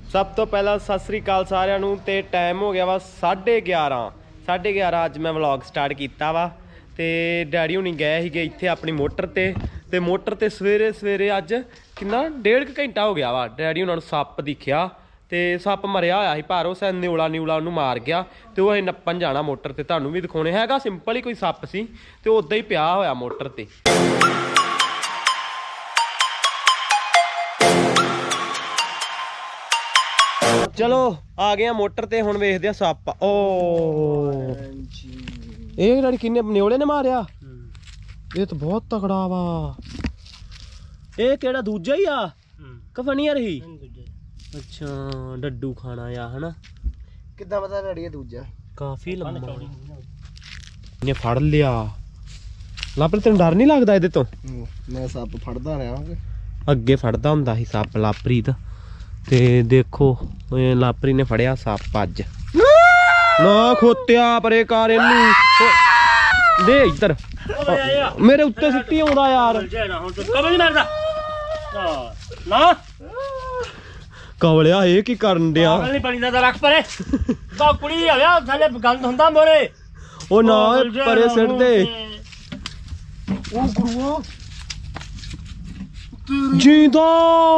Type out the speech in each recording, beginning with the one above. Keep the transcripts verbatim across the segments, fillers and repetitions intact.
सब तो पहला सत श्री अकाल सारिਆਂ ਨੂੰ ਤੇ टाइम हो गया वा साढ़े ग्यारह साढ़े ग्यारह अज मैं व्लॉग स्टार्ट किया वा ते डैडी हुणी गए ही इत्थे अपनी मोटर ते ते मोटर ते सवेरे सवेरे अज कितना डेढ़ घंटा हो गया वा डैडी हुणां नूं सप्प दिखिया ते सप्प मरिया होया सी पर उस न्यूला न्यूला उन्होंने मार गया तो वह नप्पन जाना मोटर ते तुहानूं भी दिखाने हैगा सिंपल ही कोई सप्प सी ते उदां ही पिया होया मोटर ते। चलो आ गए मोटर ते हुण वेखदे आ सप्प ओ ये लड़ी किन्ने न्योले ने मारिया ये तो बहुत तगड़ा वा ये केड़ा दूजा ही आ कफनियर ही अच्छा डड्डू खाना या है ना कितना पता लड़ी है दूजा काफी लंबा ने फड़ लिया लापरी तेन डर नहीं लगदा इहदे तो मैं सप्प फड़दा रहा अगे फड़दा हुंदा ही सप्प लापरीत ते देखो लापरी ने फड़िया सप्प अज ना खोत्या परे कर इनू दे इधर मेरे उत्ते सिੱਟੀ आਉਂਦਾ यार कवलिया ये की करन दिया नहीं पानी दा रख परे बा कुड़ी आया थले गंद हुंदा मोरे ओ ना परे सिट दे ओ गुरुआ जींदा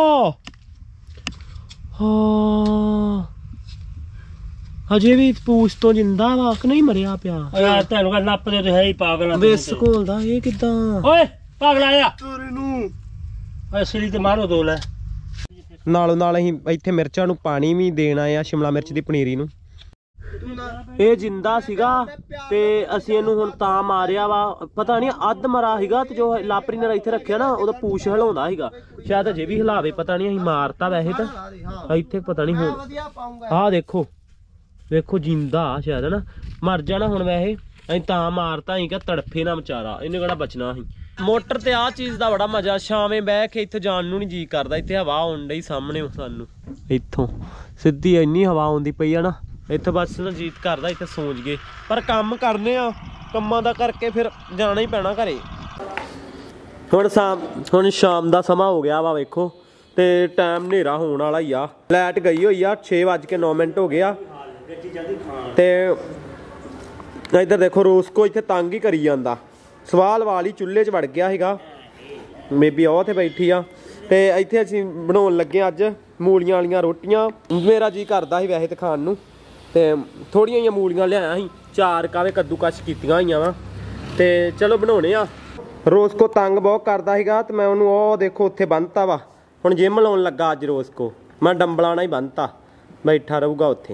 हाँ हजे भी पूछ तो जिंदा वा कि नहीं मरिया पिया यार तेनू का नप दे है ही पागल बेस घोलदा ये किदां ओए पागल आया तेरे नू असली ते मारो दो ले नालों नाल अहीं इत्थे मिर्चां नू पानी भी देना आ शिमला मिर्च दी पनीरी नू ਇਹ ਜਿੰਦਾ ਸੀਗਾ ਤੇ ਅਸੀਂ ਇਹਨੂੰ ਹੁਣ ਤਾਂ ਮਾਰਿਆ ਵਾ ਪਤਾ ਨਹੀਂ ਅੱਧ ਮਰਾ ਸੀਗਾ ਤੇ ਜੋ ਲਾਪਰੀ ਨੇ ਇੱਥੇ ਰੱਖਿਆ ਨਾ ਉਹਦਾ ਪੂਛ ਹਿਲਾਉਂਦਾ ਸੀਗਾ ਸ਼ਾਇਦ ਅਜੇ ਵੀ ਹਿਲਾਵੇ ਪਤਾ ਨਹੀਂ ਅਸੀਂ ਮਾਰਤਾ ਵੈਸੇ ਤਾਂ ਇੱਥੇ ਪਤਾ ਨਹੀਂ ਹੁਣ ਆਹ ਦੇਖੋ ਵੇਖੋ ਜਿੰਦਾ ਸ਼ਾਇਦ ਨਾ ਮਰ ਜਾਣਾ ਹੁਣ ਵੈਸੇ ਅਸੀਂ ਤਾਂ ਮਾਰਤਾ ਅਸੀਂ ਕਿ ਤੜਫੇ ਨਾ ਵਿਚਾਰਾ ਇਹਨੇ ਕਿਹੜਾ ਬਚਣਾ ਸੀ ਮੋਟਰ ਤੇ ਆਹ ਚੀਜ਼ ਦਾ ਬੜਾ ਮਜ਼ਾ ਸ਼ਾਮੇ ਬਹਿ ਕੇ ਇੱਥੇ ਜਾਣ ਨੂੰ ਨਹੀਂ ਜੀ ਕਰਦਾ ਇੱਥੇ ਹਵਾ ਆਉਣ ਡਈ ਸਾਹਮਣੇ ਸਾਨੂੰ ਇੱਥੋਂ ਸਿੱਧੀ ਇੰਨੀ ਹਵਾ ਆਉਂਦੀ ਪਈ ਆ ਨਾ ਇੱਥੇ ਬਸ ਨਾ ਜੀਤ ਕਰਦਾ ਇੱਥੇ ਸੌਂਜ ਗਏ ਪਰ ਕੰਮ ਕਰਨੇ ਆ ਕੰਮਾਂ ਦਾ ਕਰਕੇ ਫਿਰ ਜਾਣਾ ਹੀ ਪੈਣਾ ਘਰੇ ਹੁਣ ਸ਼ਾਮ ਹੁਣ ਸ਼ਾਮ ਦਾ ਸਮਾਂ ਹੋ ਗਿਆ ਵਾ ਵੇਖੋ ਤੇ ਟਾਈਮ ਹਨੇਰਾ ਹੋਣ ਵਾਲਾ ਹੀ ਆ ਲਾਈਟ ਗਈ ਹੋਈ ਆ ਛੇ ਵੱਜ ਕੇ ਨੌ ਮਿੰਟ ਹੋ ਗਏ ਆ ਤੇ ਇੱਧਰ ਦੇਖੋ ਰੋਸਕੋ ਇੱਥੇ ਤੰਗ ਹੀ ਕਰੀ ਜਾਂਦਾ ਸਵਾਲ ਵਾਲੀ ਚੁੱਲ੍ਹੇ 'ਚ ਵੜ ਗਿਆ ਸੀਗਾ ਬੇਬੀ ਉਹ ਤੇ ਬੈਠੀ ਆ ਤੇ ਇੱਥੇ ਅਸੀਂ ਬਣਾਉਣ ਲੱਗੇ ਅੱਜ ਮੂਲੀਆਂ ਵਾਲੀਆਂ ਰੋਟੀਆਂ ਮੇਰਾ ਜੀ ਕਰਦਾ ਸੀ ਵੈਸੇ ਤੇ ਖਾਣ ਨੂੰ ਤੇ ਥੋੜੀਆਂ ਜਿਹੀਆਂ ਮੂਲੀਆਂ ਲਿਆਇਆ ਸੀ ਚਾਰ ਕਾਵੇ ਕੱਦੂਕਸ਼ ਕੀਤੀਆਂ ਹੋਈਆਂ ਵਾ ਤੇ ਚਲੋ ਬਣਾਉਣੇ ਆ ਰੋਸਕੋ ਤੰਗ ਬਹੁਤ ਕਰਦਾ ਸੀਗਾ ਤੇ ਮੈਂ ਉਹਨੂੰ ਉਹ ਦੇਖੋ ਉੱਥੇ ਬੰਨਤਾ ਵਾ ਹੁਣ ਜਿਮ ਲਾਉਣ ਲੱਗਾ ਅੱਜ ਰੋਸਕੋ ਮੈਂ ਡੰਬਲਾਂ ਨਾਲ ਹੀ ਬੰਨਤਾ ਬੈਠਾ ਰਹੂਗਾ ਉੱਥੇ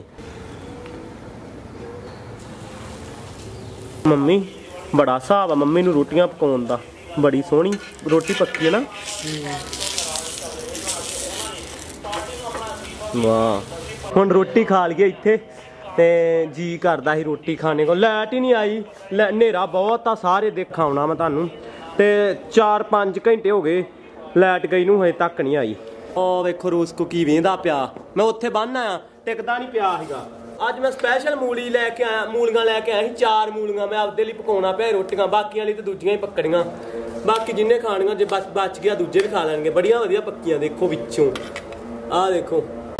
ਮੰਮੀ ਬੜਾ ਹਿਸਾਬ ਆ ਮੰਮੀ ਨੂੰ ਰੋਟੀਆਂ ਪਕਾਉਣ ਦਾ ਬੜੀ ਸੋਹਣੀ ਰੋਟੀ ਪੱਕੀ ਹੈ ਨਾ ਵਾਹ ਹੁਣ ਰੋਟੀ ਖਾ ਲਈਏ ਇੱਥੇ ਤੇ ਜੀ ਕਰਦਾ ਸੀ ਰੋਟੀ ਖਾਣੇ ਕੋ ਲਾਈਟ ਹੀ ਨਹੀਂ ਆਈ ਹਨੇਰਾ ਬਹੁਤ ਆ ਸਾਰੇ ਦਿਖਾਉਣਾ ਮੈਂ ਤੁਹਾਨੂੰ ਤੇ ਚਾਰ ਪੰਜ ਘੰਟੇ ਹੋ ਗਏ ਲਾਈਟ ਗਈ ਨੂੰ ਹਜੇ ਤੱਕ ਨਹੀਂ ਆਈ ਉਹ ਵੇਖੋ ਰੋਸਕੋ ਕੀ ਵੇਂਦਾ ਪਿਆ ਮੈਂ ਉੱਥੇ ਬੰਨ ਆਇਆ ਟਿਕਦਾ ਨਹੀਂ ਪਿਆ ਸੀਗਾ ਅੱਜ ਮੈਂ ਸਪੈਸ਼ਲ ਮੂਲੀ ਲੈ ਕੇ ਆਇਆ ਮੂਲੀਆਂ ਲੈ ਕੇ ਆਇਆ ਸੀ ਚਾਰ ਮੂਲੀਆਂ ਮੈਂ ਆਪਦੇ ਲਈ ਪਕਾਉਣਾ ਪਿਆ ਰੋਟੀਆਂ ਬਾਕੀਆਂ ਲਈ ਤੇ ਦੂਜੀਆਂ ਹੀ ਪੱਕੜੀਆਂ ਬਾਕੀ ਜਿੰਨੇ ਖਾਣੀਆਂ ਜੇ ਬਸ ਬਚ ਗਿਆ ਦੂਜੇ ਵੀ ਖਾ ਲੈਣਗੇ ਬੜੀਆਂ ਵਧੀਆ ਪੱਕੀਆਂ ਦੇਖੋ ਵਿੱਚੋਂ ਆਹ ਦੇਖੋ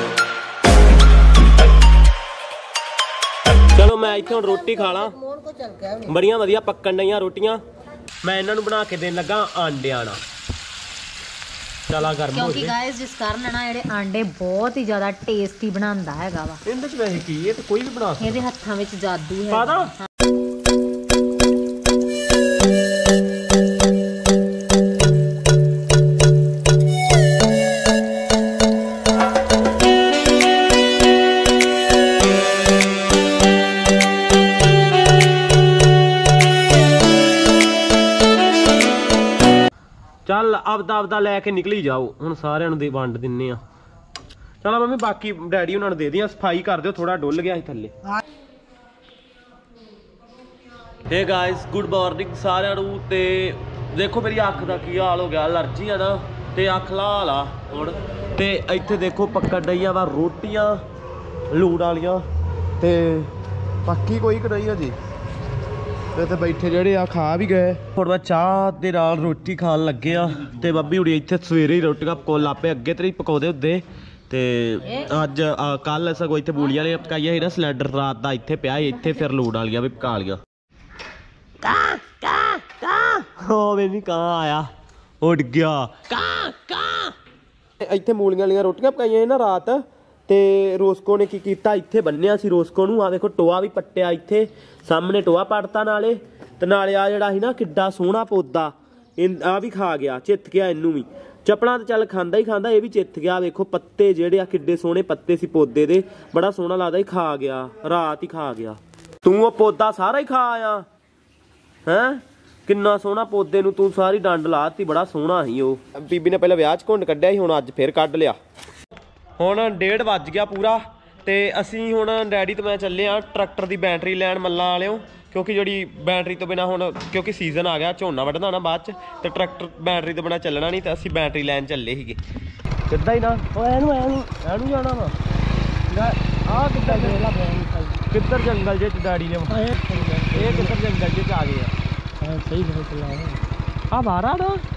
ਚਲੋ ਮੈਂ ਇੱਥੇ ਹੁਣ ਰੋਟੀ ਖਾ ਲਾਂ ਬੜੀਆਂ ਵਧੀਆ ਪੱਕਣ ਡਈਆਂ ਰੋਟੀਆਂ ਮੈਂ ਇਹਨਾਂ ਨੂੰ ਬਣਾ ਕੇ ਦੇਣ ਲੱਗਾ ਆਂਡਿਆਂ ਨਾਲ ਚਲਾ ਗਰਮ ਹੋ ਕਿਉਂਕਿ ਗਾਇਸ ਜਿਸ ਕਾਰਨ ਨਾ ਜਿਹੜੇ ਆਂਡੇ ਬਹੁਤ ਹੀ ਜ਼ਿਆਦਾ ਟੇਸਟੀ ਬਣਾਉਂਦਾ ਹੈਗਾ ਵਾ ਇਹਦੇ ਚ ਵੈਸੇ ਕੀ ਇਹ ਤਾਂ ਕੋਈ ਵੀ ਬਣਾ ਸਕਦਾ ਇਹਦੇ ਹੱਥਾਂ ਵਿੱਚ ਜਾਦੂ ਹੈ ਪਾਦਾ ਚੱਲ ਆਪਦਾ ਆਪਦਾ ਲੈ ਕੇ ਨਿਕਲੀ ਜਾਓ ਹੁਣ ਸਾਰਿਆਂ ਨੂੰ ਦੇ ਵੰਡ ਦਿੰਨੇ ਆ ਚਲੋ ਮੰਮੀ ਬਾਕੀ ਡੈਡੀ ਉਹਨਾਂ ਨੂੰ ਦੇ ਦਿਆਂ ਸਫਾਈ ਕਰ ਦਿਓ ਥੋੜਾ ਡੁੱਲ ਗਿਆ ਸੀ ਥੱਲੇ ਹੇ ਗਾਇਸ ਗੁੱਡ ਮਾਰਨਿੰਗ ਸਾਰਿਆਂ ਨੂੰ ਤੇ ਦੇਖੋ ਮੇਰੀ ਅੱਖ ਦਾ ਕੀ ਹਾਲ ਹੋ ਗਿਆ ਅਲਰਜੀ ਆ ਨਾ ਤੇ ਅੱਖ ਲਾਲ ਆ ਹੁਣ ਤੇ ਇੱਥੇ ਦੇਖੋ ਪੱਕਣ ਡਈਆਂ ਵਾ ਰੋਟੀਆਂ ਲੂਣ ਵਾਲੀਆਂ ਤੇ ਪੱਕੀ ਕੋਈ ਕਿ ਨਹੀਂ ਹਜੀ ਇੱਥੇ ਬੈਠੇ ਜਿਹੜੇ ਆ ਖਾ ਵੀ ਗਏ ਹੁਣ ਮੈਂ ਚਾਹ ਦੇ ਨਾਲ ਰੋਟੀ ਖਾਣ ਲੱਗੇ ਆ ਤੇ ਬੱਬੀ ਹੁਣੀ ਇੱਥੇ ਸਵੇਰੇ ਹੀ ਰੋਟੀਆਂ ਪਕਾਉਣ ਲੱਗ ਪਏ ਅੱਗੇ ਤੇ ਨਹੀਂ ਪਕਾਉਂਦੇ ਹੁੰਦੇ ਤੇ ਅੱਜ ਕੱਲ ਸਗੋਂ ਇੱਥੇ ਬੂਲੀਆਂ ਨੇ ਪਕਾਈਆਂ ਸੀ ਨਾ ਸਿਲੰਡਰ ਰਾਤ ਦਾ ਇੱਥੇ ਪਿਆ ਸੀ ਇੱਥੇ ਫਿਰ ਲੋਡ ਵਾਲੀਆਂ ਵੀ ਪਕਾ ਲੀਆਂ ਕਾਂ ਕਾਂ ਕਾਂ ਹੋ ਮੈਨੂੰ ਕਾਂ ਆਇਆ ਉੱਡ ਗਿਆ ਕਾਂ ਕਾਂ ਇੱਥੇ ਮੂਲੀਆਂ ਵਾਲੀਆਂ ਰੋਟੀਆਂ ਪਕਾਈਆਂ ਸੀ ਨਾ ਰਾਤ ਤੇ ਰੋਸਕੋ ਨੇ ਕੀ ਕੀਤਾ ਇੱਥੇ ਬੰਨਿਆ ਸੀ ਰੋਸਕੋ ਨੂੰ ਆ ਵੇਖੋ ਟੋਆ ਵੀ ਪੱਟਿਆ ਇੱਥੇ ਸਾਹਮਣੇ ਟੋਆ ਪੜਤਾ ਨਾਲੇ ਤੇ ਨਾਲੇ ਆ ਜਿਹੜਾ ਸੀ ਨਾ ਕਿੱਡਾ ਸੋਹਣਾ ਪੌਦਾ ਆ ਵੀ ਖਾ ਗਿਆ ਚਿੱਤ ਗਿਆ ਇਹਨੂੰ ਵੀ ਚੱਪਲਾਂ ਤੇ ਚੱਲ ਖਾਂਦਾ ਹੀ ਖਾਂਦਾ ਇਹ ਵੀ ਚਿੱਤ ਗਿਆ ਵੇਖੋ ਪੱਤੇ ਜਿਹੜੇ ਆ ਕਿੱਡੇ ਸੋਹਣੇ ਪੱਤੇ ਸੀ ਪੌਦੇ ਦੇ ਬੜਾ ਸੋਹਣਾ ਲੱਗਦਾ ਹੀ ਖਾ ਗਿਆ ਰਾਤ ਹੀ ਖਾ ਗਿਆ ਤੂੰ ਉਹ ਪੌਦਾ ਸਾਰਾ ਹੀ ਖਾ ਆਇਆ ਹੈਂ ਕਿੰਨਾ ਸੋਹਣਾ ਪੌਦੇ ਨੂੰ ਤੂੰ ਸਾਰੀ ਡੰਡ ਲਾਤੀ ਬੜਾ ਸੋਹਣਾ ਸੀ ਉਹ ਬੀਬੀ ਨੇ ਪਹਿਲਾਂ ਵਿਆਹ 'ਚ ਘੁੰਡ ਕੱਢਿਆ ਸੀ ਹੁਣ ਅੱਜ ਫੇਰ ਕੱਢ ਲਿਆ ਹੁਣ ਡੇਢ ਵੱਜ ਗਿਆ ਪੂਰਾ ਤੇ ਅਸੀਂ ਹੁਣ ਡੈਡੀ ਤੇ ਮੈਂ ਚੱਲੇ ਆ ਟਰੈਕਟਰ ਦੀ ਬੈਟਰੀ ਲੈਣ ਮੱਲਾਂ ਵਾਲਿਓ ਕਿਉਂਕਿ ਜਿਹੜੀ ਬੈਟਰੀ ਤੋਂ ਬਿਨਾ ਹੁਣ ਕਿਉਂਕਿ ਸੀਜ਼ਨ ਆ ਗਿਆ ਝੋਨਾ ਵੱਢਣਾ ਨਾ ਬਾਅਦ 'ਚ ਤੇ ਟਰੈਕਟਰ ਬੈਟਰੀ ਤੋਂ ਬਿਨਾ ਚੱਲਣਾ ਨਹੀਂ ਤੇ ਅਸੀਂ ਬੈਟਰੀ ਲੈਣ ਚੱਲੇ ਸੀਗੇ ਸਿੱਧਾ ਹੀ ਨਾ ਉਹ ਇਹਨੂੰ ਇਹਨੂੰ ਇਹਨੂੰ ਜਾਣਾ ਵਾ ਆਹ ਕਿੱਧਰ ਕਿੱਧਰ ਜੰਗਲ ਜੇ ਚ ਡੈਡੀ ਨੇ ਇਹ ਕਿੱਧਰ ਜੰਗਲ ਜੇ ਚ ਆ ਗਏ ਆ ਸਹੀ ਗੱਲ ਚਲਾ ਆ ਬਾਹਰ ਆ ਨਾ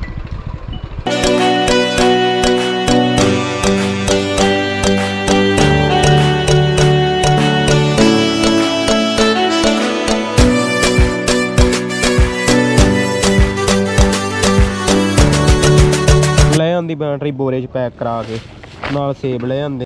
ਲੈ ਆਂਦੀ ਬੈਟਰੀ ਬੋਰੇ 'ਚ ਪੈਕ ਕਰਾ ਕੇ ਨਾਲ ਸੇਬ ਲੈ ਆਂਦੇ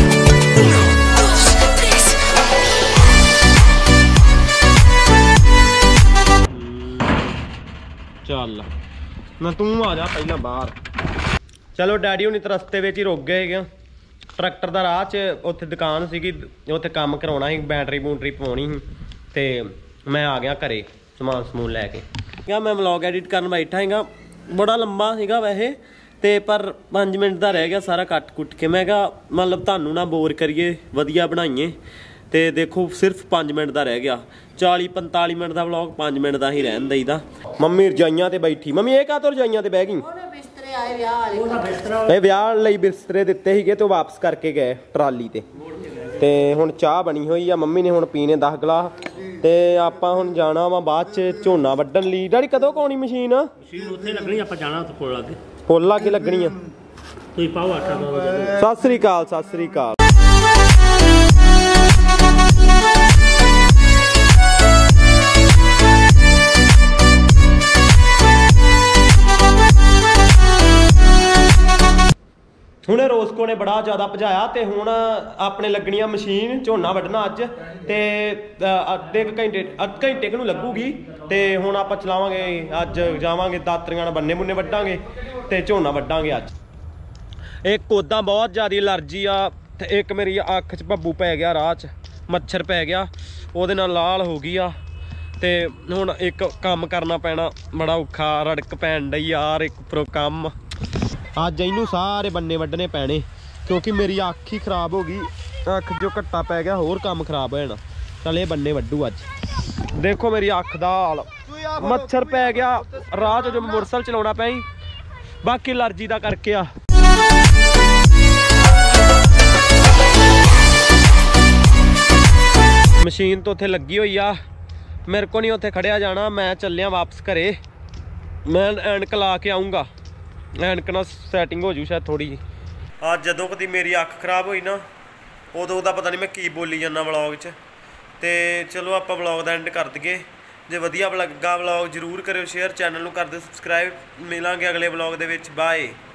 ਚੱਲ ਨਾ ਤੂੰ ਆ ਜਾ ਪਹਿਲਾਂ ਬਾਹਰ ਚਲੋ ਡੈਡੀ ਹੁਣੀ ਤਾਂ ਰਸਤੇ ਵਿੱਚ ਹੀ ਰੁਕ ਗਏ ਹੈਗੇ ਟਰੈਕਟਰ ਦਾ ਰਾਹ 'ਚ ਉੱਥੇ ਦੁਕਾਨ ਸੀਗੀ ਉੱਥੇ ਕੰਮ ਕਰਾਉਣਾ ਸੀ ਬੈਟਰੀ ਬੂਟਰੀ ਪਵਾਉਣੀ ਸੀ ਤੇ ਮੈਂ ਆ ਗਿਆ ਘਰੇ ਸਮਾਨ ਸਮੂਨ ਲੈ ਕੇ ਮੈਂ ਵਲੌਗ ਐਡਿਟ ਕਰਨ ਬੈਠਾ ਹੈਗਾ ਬੜਾ ਲੰਬਾ ਸੀਗਾ ਵੈਸੇ ਤੇ ਪਰ ਪੰਜ ਮਿੰਟ ਦਾ ਰਹਿ ਗਿਆ ਸਾਰਾ ਕੱਟ ਕੁੱਟ ਕੇ ਮੈਂ ਕਿਹਾ ਮਤਲਬ ਤੁਹਾਨੂੰ ਨਾ ਬੋਰ ਕਰੀਏ ਵਧੀਆ ਬਣਾਈਏ ਤੇ ਦੇਖੋ ਸਿਰਫ ਪੰਜ ਮਿੰਟ ਦਾ ਰਹਿ ਗਿਆ ਚਾਲੀ ਪੰਤਾਲੀ ਮਿੰਟ ਦਾ ਵਲੌਗ ਪੰਜ ਮਿੰਟ ਦਾ ਹੀ ਰਹਿਣ ਦਈਦਾ ਮੰਮੀ ਰਜਾਈਆਂ ਤੇ ਬੈਠੀ ਮੰਮੀ ਇਹ ਕਾਹਤੋਂ ਰਜਾਈਆਂ ਤੇ ਬਹਿ ਗਈ ਬਿਸਤਰੇ ਆਏ ਵਿਆਹ ਵਾਲੇ ਇਹ ਵਿਆਹ ਲਈ ਬਿਸਤਰੇ ਦਿੱਤੇ ਸੀਗੇ ਤੇ ਵਾਪਸ ਕਰਕੇ ਗਏ ਟਰਾਲੀ ਤੇ ਤੇ ਹੁਣ ਚਾਹ ਬਣੀ ਹੋਈ ਆ ਮੰਮੀ ਨੇ ਹੁਣ ਪੀਣੇ ਦਸ ਗਲਾਸ ਤੇ ਆਪਾਂ ਹੁਣ ਜਾਣਾ ਵਾ ਬਾਅਦ ਚ ਝੋਨਾ ਵੱਢਣ ਲਈ ਡੈਡੀ ਕਦੋਂ ਕਾਉਣੀ ਮਸ਼ੀਨ ਮਸ਼ੀਨ ਉੱਥੇ ਲੱਗਣੀ ਆਪਾਂ ਜਾਣਾ ਉੱਥੇ ਕੋਲ ਲੱਗੇ ਫੁੱਲ ਲਾ ਕੇ ਲੱਗਣੀ ਆ ਤੁਸੀਂ ਪਾਓ ਆਟਾ ਦੋ ਸਤਿ ਸ੍ਰੀ ਅਕਾਲ ਸਤਿ ਸ੍ਰੀ ਅਕਾਲ ਹੁਣੇ ਰੋਸਕੋ ਨੇ ਬੜਾ ਜ਼ਿਆਦਾ ਭਜਾਇਆ ਤੇ ਹੁਣ ਆਪਣੇ ਲੱਗਣੀ ਆ ਮਸ਼ੀਨ ਝੋਨਾ ਵੱਢਣਾ ਅੱਜ ਤੇ ਅੱਧੇ ਕੁ ਘੰਟੇ ਅੱਧ ਘੰਟੇ ਕੁ ਨੂੰ ਲੱਗੂਗੀ ਤੇ ਹੁਣ ਆਪਾਂ ਚਲਾਵਾਂਗੇ ਅੱਜ ਜਾਵਾਂਗੇ ਦਾਤਰੀਆਂ ਨਾਲ ਬੰਨੇ ਬੁੰਨੇ ਵੱਢਾਂਗੇ ਤੇ ਝੋਨਾ ਵੱਢਾਂਗੇ ਅੱਜ ਇੱਕ ਉੱਦਾਂ ਬਹੁਤ ਜ਼ਿਆਦਾ ਐਲਰਜੀ ਆ ਤੇ ਇੱਕ ਮੇਰੀ ਅੱਖ 'ਚ ਭੱਬੂ ਪੈ ਗਿਆ ਰਾਹ 'ਚ ਮੱਛਰ ਪੈ ਗਿਆ ਉਹਦੇ ਨਾਲ ਲਾਲ ਹੋ ਗਈ ਆ ਤੇ ਹੁਣ ਇੱਕ ਕੰਮ ਕਰਨਾ ਪੈਣਾ ਬੜਾ ਔਖਾ ਰੜਕ ਪੈਣ ਡਈ ਯਾਰ ਇੱਕ ਉੱਪਰੋਂ ਕੰਮ ਅੱਜ ਇਹਨੂੰ ਸਾਰੇ ਬੰਨੇ ਵੱਢਣੇ ਪੈਣੇ ਕਿਉਂਕਿ ਮੇਰੀ ਅੱਖ ਹੀ ਖਰਾਬ ਹੋ ਗਈ ਅੱਖ ਜੋ ਘੱਟਾ ਪੈ ਗਿਆ ਹੋਰ ਕੰਮ ਖਰਾਬ ਹੋ ਜਾਣਾ ਚੱਲ ਇਹ ਬੰਨੇ ਵੱਢੂ ਅੱਜ ਦੇਖੋ ਮੇਰੀ ਅੱਖ ਦਾ ਹਾਲ ਮੱਛਰ ਪੈ ਗਿਆ ਰਾਹ 'ਚ ਜੋ ਮੋਟਰਸਾਈਕਲ ਚਲਾਉਣਾ ਪਿਆ ਸੀ ਬਾਕੀ ਐਲਰਜੀ ਦਾ ਕਰਕੇ ਆ ਮਸ਼ੀਨ ਤੋਂ ਉੱਥੇ ਲੱਗੀ ਹੋਈ ਆ ਮੇਰੇ ਕੋ ਨਹੀਂ ਉੱਥੇ ਖੜਿਆ ਜਾਣਾ ਮੈਂ ਚੱਲਿਆ ਵਾਪਸ ਘਰੇ ਮੈਂ ਐਨਕ ਲਾ ਕੇ ਆਊਂਗਾ ਐਨਕ ਨਾਲ ਸੈਟਿੰਗ ਹੋ ਜੂ ਸ਼ਾਇਦ ਥੋੜੀ ਜਿਹੀ ਅੱਜ ਜਦੋਂ ਕਦੀ ਮੇਰੀ ਅੱਖ ਖਰਾਬ ਹੋਈ ਨਾ ਉਦੋਂ ਦਾ ਪਤਾ ਨਹੀਂ ਮੈਂ ਕੀ ਬੋਲੀ ਜਾਂਦਾ ਵਲੌਗ 'ਚ ਤੇ ਚਲੋ ਆਪਾਂ ਵਲੌਗ ਦਾ ਐਂਡ ਕਰ ਦਈਏ ਜੇ ਵਧੀਆ ਲੱਗਾ ਵਲੌਗ ਜ਼ਰੂਰ ਕਰਿਓ ਸ਼ੇਅਰ ਚੈਨਲ ਨੂੰ ਕਰ ਦਿਓ ਸਬਸਕ੍ਰਾਈਬ ਮਿਲਾਂਗੇ ਅਗਲੇ ਵਲੌਗ ਦੇ ਵਿੱਚ ਬਾਏ।